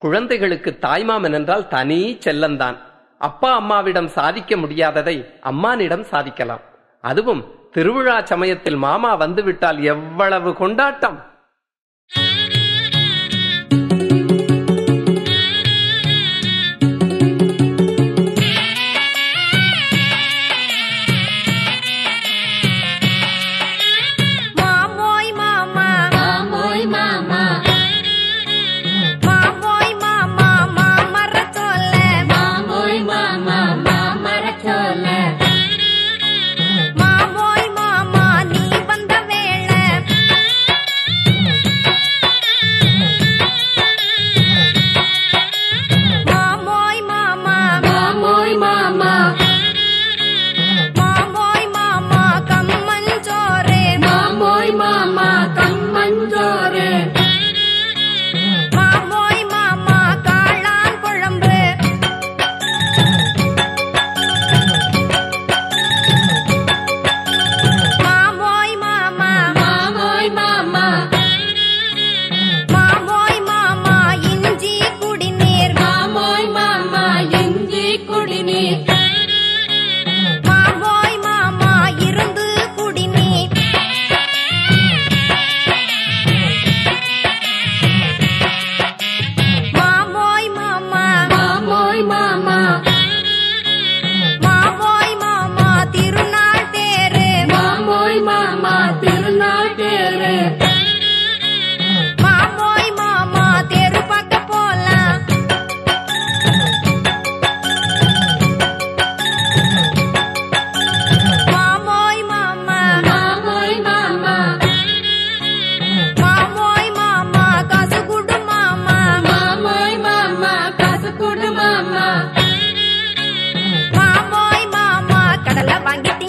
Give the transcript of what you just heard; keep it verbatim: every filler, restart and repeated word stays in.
குழந்தைகளுக்கு தாய்மாமன் என்றால் தனி செல்லந்தான். அப்பா அம்மாவிடம் சாதிக்க முடியாததை அம்மானிடம் சாதிக்கலாம். அதுவும் திருவிழா சமயத்தில் மாமா வந்துவிட்டால் எவ்வளவு கொண்டாட்டம்! மாமோய் மாமா கடலை வாங்கி